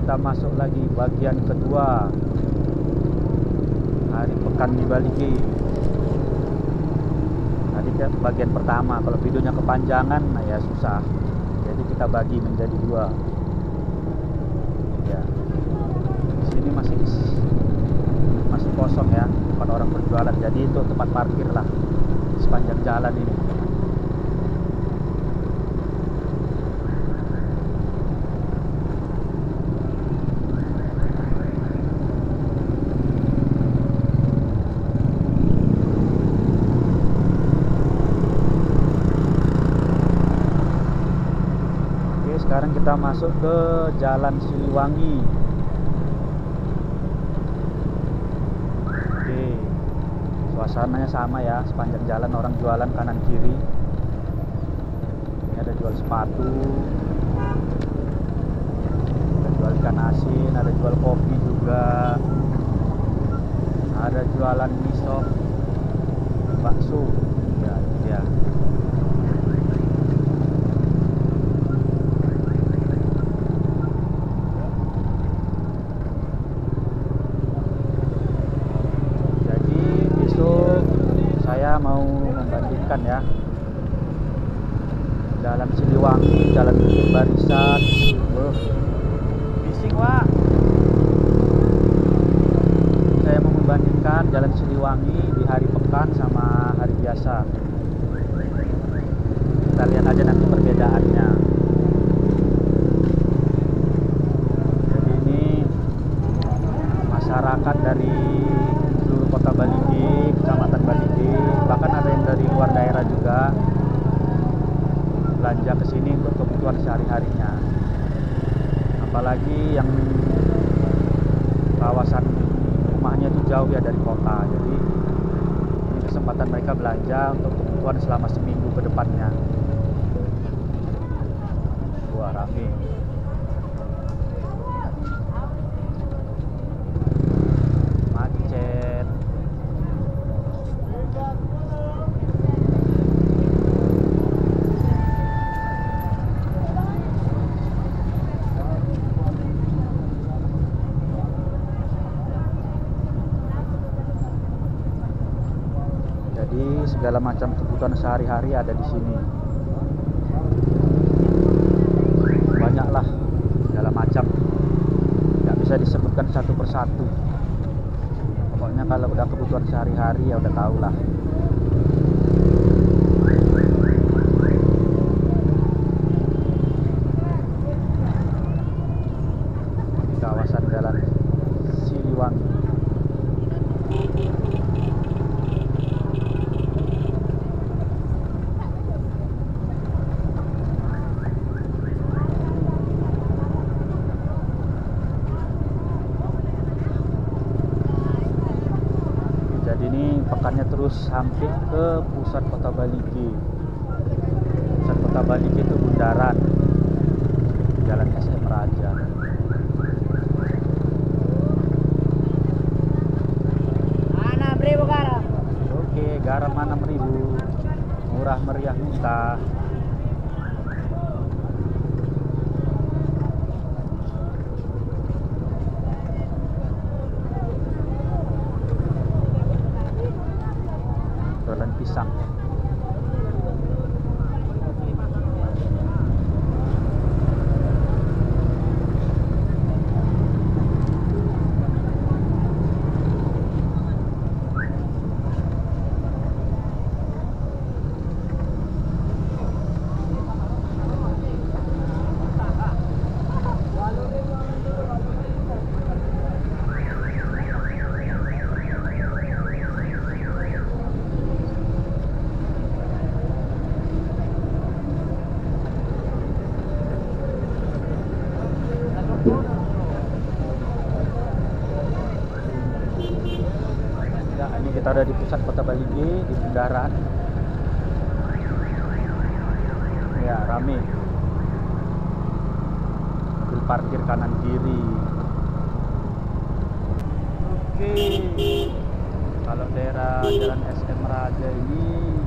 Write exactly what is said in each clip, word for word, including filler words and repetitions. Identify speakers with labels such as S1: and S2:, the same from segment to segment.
S1: kita masuk lagi bagian kedua hari pekan di Bali G. Tadi kan bagian pertama, kalau videonya kepanjangan nah ya susah, jadi kita bagi menjadi dua. Ya, di sini masih masih kosong ya, tempat orang berjualan, jadi itu tempat parkir lah sepanjang jalan ini. Sekarang kita masuk ke Jalan Siliwangi. Oke, suasananya sama ya, sepanjang jalan orang jualan kanan kiri. Ini ada jual sepatu, ada jual ikan asin, ada jual kopi juga, ada jualan mie sop, bakso. Ya, itu dia. Mau membandingkan ya, Jalan Siliwangi, Jalan Bukit Barisan. Wah, bising wah. Saya mau membandingkan Jalan Siliwangi di hari pekan sama hari biasa. Kita lihat aja nanti perbedaannya. Jadi ini masyarakat dari seluruh kota Bali G, kecamatan Bali G, bahkan ada yang dari luar daerah juga belanja ke sini untuk kebutuhan sehari-harinya. Apalagi yang kawasan rumahnya itu jauh ya dari kota, jadi ini kesempatan mereka belanja untuk kebutuhan selama seminggu ke depannya. Wah, rame. Jadi segala macam kebutuhan sehari-hari ada di sini. Banyaklah segala macam, nggak bisa disebutkan satu persatu. Pokoknya kalau udah kebutuhan sehari-hari ya udah tau lah. Di kawasan Jalan Siliwangi. Ini pekannya terus sampai ke pusat kota Bali G. Pusat kota Bali G itu bundaran Jalan S M Raja.
S2: enam ribu garam.
S1: Oke, garam enam ribu, murah meriah minta. Jualan pisang. Ya, ini kita ada di pusat kota Bali G, di bundaran. Ya, rame. Mobil parkir kanan kiri. Oke. Kalau daerah Jalan S M Raja ini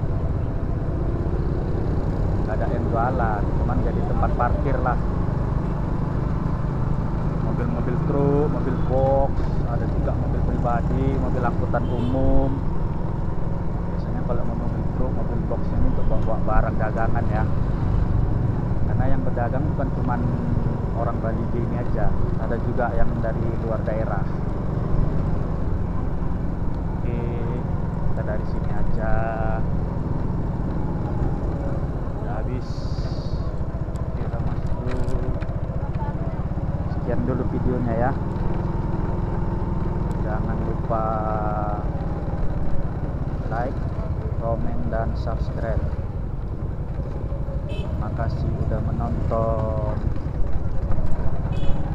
S1: nggak ada yang jualan, cuman jadi tempat parkir lah. mobil angkutan umum. Biasanya kalau mau mobil truk, mobil box ini untuk bawa barang dagangan ya. Karena yang berdagang bukan cuman orang Bali ini aja, ada juga yang dari luar daerah. Oke, kita dari sini aja. Udah habis. Kita masuk dulu. Sekian dulu videonya ya. Jangan lupa like, komen, dan subscribe. Terima kasih udah menonton.